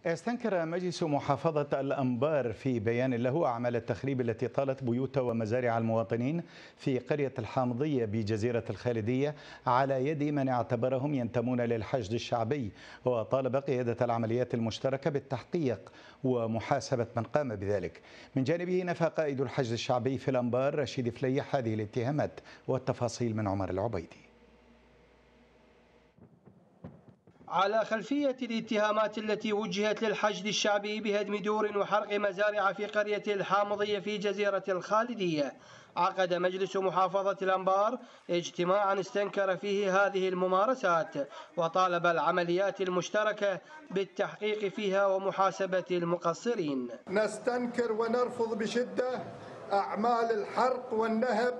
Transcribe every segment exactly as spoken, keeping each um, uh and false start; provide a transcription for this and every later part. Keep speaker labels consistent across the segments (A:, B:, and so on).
A: استنكر مجلس محافظة الأنبار في بيان له أعمال التخريب التي طالت بيوت ومزارع المواطنين في قرية الحامضية بجزيرة الخالدية على يد من اعتبرهم ينتمون للحشد الشعبي، وطالب قيادة العمليات المشتركة بالتحقيق ومحاسبة من قام بذلك. من جانبه نفى قائد الحشد الشعبي في الأنبار رشيد فليح هذه الاتهامات، والتفاصيل من عمر العبيدي.
B: على خلفية الاتهامات التي وجهت للحشد الشعبي بهدم دور وحرق مزارع في قرية الحامضية في جزيرة الخالدية، عقد مجلس محافظة الأنبار اجتماعا استنكر فيه هذه الممارسات، وطالب العمليات المشتركة بالتحقيق فيها ومحاسبة المقصرين.
C: نستنكر ونرفض بشدة أعمال الحرق والنهب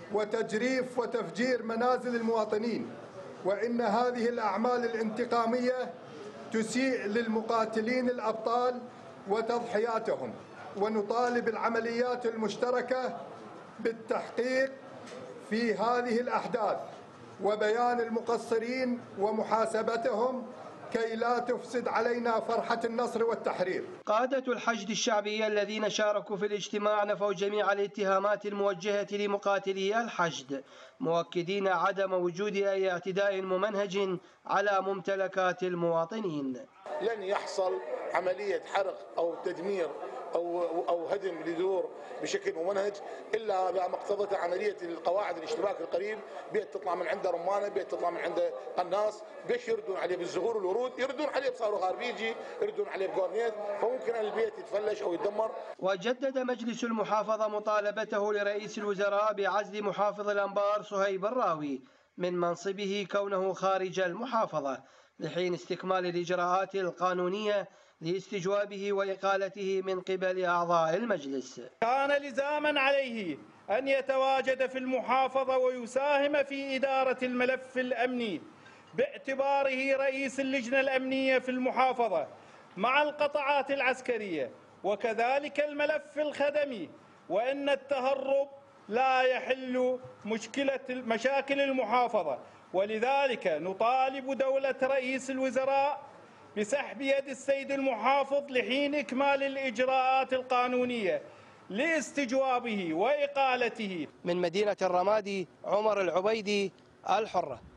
C: وتجريف وتفجير منازل المواطنين، وإن هذه الأعمال الانتقامية تسيء للمقاتلين الأبطال وتضحياتهم، ونطالب العمليات المشتركة بالتحقيق في هذه الأحداث وبيان المقصرين ومحاسبتهم كي لا تفسد علينا فرحة النصر والتحرير.
B: قادة الحشد الشعبي الذين شاركوا في الاجتماع نفوا جميع الاتهامات الموجهة لمقاتلي الحشد، مؤكدين عدم وجود أي اعتداء ممنهج على ممتلكات المواطنين.
D: لن يحصل عملية حرق أو تدمير أو أو هدم لدور بشكل ممنهج إلا بما اقتضت عملية القواعد الاشتباك القريب، بيت تطلع من عنده رمانة، بيت تطلع من عنده قناص، بيش يردون عليه بالزهور والورود، يردون عليه بصاروخ اربيجي، يردون عليه بقورنيت، فممكن أن البيت يتفلش أو يتدمر.
B: وجدد مجلس المحافظة مطالبته لرئيس الوزراء بعزل محافظ الأنبار صهيب الراوي من منصبه كونه خارج المحافظة لحين استكمال الإجراءات القانونية لاستجوابه وإقالته من قبل أعضاء المجلس.
E: كان لزاما عليه أن يتواجد في المحافظة ويساهم في إدارة الملف الأمني باعتباره رئيس اللجنة الأمنية في المحافظة مع القطاعات العسكرية وكذلك الملف الخدمي، وأن التهرب لا يحل مشكلة مشاكل المحافظة، ولذلك نطالب دولة رئيس الوزراء بسحب يد السيد المحافظ لحين إكمال الإجراءات القانونية لاستجوابه وإقالته.
B: من مدينة الرمادي، عمر العبيدي، الحرة.